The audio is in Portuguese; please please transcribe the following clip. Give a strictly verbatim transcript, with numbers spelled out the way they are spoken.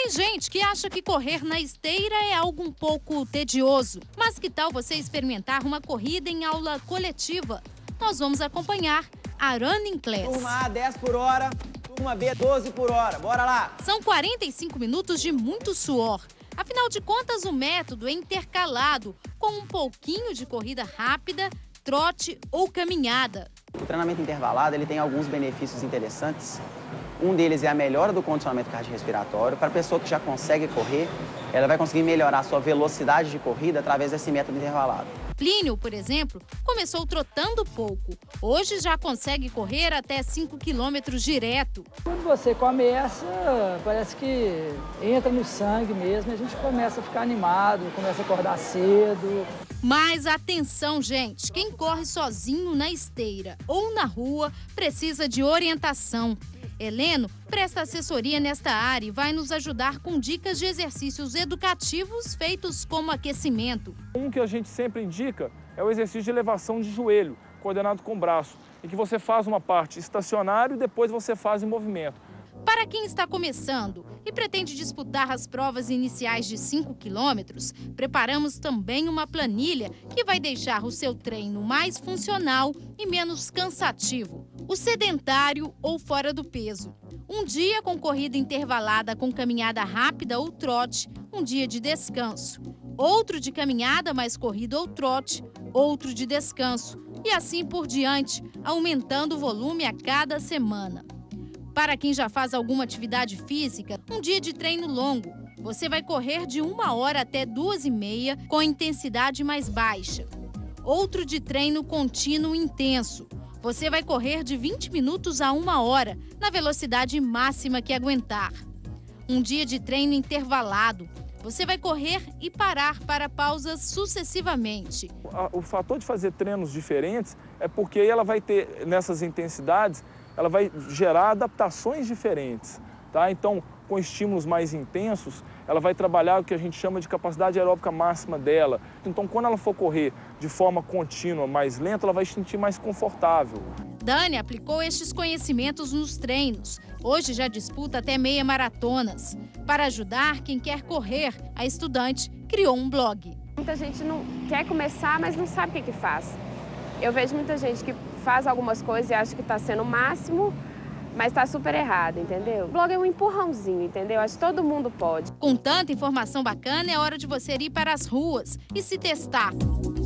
Tem gente que acha que correr na esteira é algo um pouco tedioso. Mas que tal você experimentar uma corrida em aula coletiva? Nós vamos acompanhar a Running Class. Turma A, dez por hora. Turma B, doze por hora. Bora lá! São quarenta e cinco minutos de muito suor. Afinal de contas, o método é intercalado com um pouquinho de corrida rápida, trote ou caminhada. O treinamento intervalado ele tem alguns benefícios interessantes. Um deles é a melhora do condicionamento cardiorrespiratório. Para a pessoa que já consegue correr, ela vai conseguir melhorar a sua velocidade de corrida através desse método intervalado. Plínio, por exemplo, começou trotando pouco. Hoje já consegue correr até cinco quilômetros direto. Quando você começa, parece que entra no sangue mesmo, a gente começa a ficar animado, começa a acordar cedo. Mas atenção, gente, quem corre sozinho na esteira ou na rua precisa de orientação. Heleno presta assessoria nesta área e vai nos ajudar com dicas de exercícios educativos feitos como aquecimento. Um que a gente sempre indica é o exercício de elevação de joelho, coordenado com o braço, em que você faz uma parte estacionário e depois você faz em movimento. Para quem está começando e pretende disputar as provas iniciais de cinco quilômetros, preparamos também uma planilha que vai deixar o seu treino mais funcional e menos cansativo, o sedentário ou fora do peso. Um dia com corrida intervalada com caminhada rápida ou trote, um dia de descanso. Outro de caminhada mais corrida ou trote, outro de descanso. E assim por diante, aumentando o volume a cada semana. Para quem já faz alguma atividade física, um dia de treino longo. Você vai correr de uma hora até duas e meia com intensidade mais baixa. Outro de treino contínuo intenso. Você vai correr de vinte minutos a uma hora, na velocidade máxima que aguentar. Um dia de treino intervalado. Você vai correr e parar para pausas sucessivamente. O fator de fazer treinos diferentes é porque ela vai ter, nessas intensidades, ela vai gerar adaptações diferentes, tá? Então, com estímulos mais intensos, ela vai trabalhar o que a gente chama de capacidade aeróbica máxima dela. Então, quando ela for correr de forma contínua, mais lenta, ela vai se sentir mais confortável. Dani aplicou estes conhecimentos nos treinos. Hoje já disputa até meia maratonas. Para ajudar quem quer correr, a estudante criou um blog. Muita gente não quer começar, mas não sabe o que que faz. Eu vejo muita gente que faz algumas coisas e acha que está sendo o máximo, mas está super errado, entendeu? O blog é um empurrãozinho, entendeu? Acho que todo mundo pode. Com tanta informação bacana, é hora de você ir para as ruas e se testar.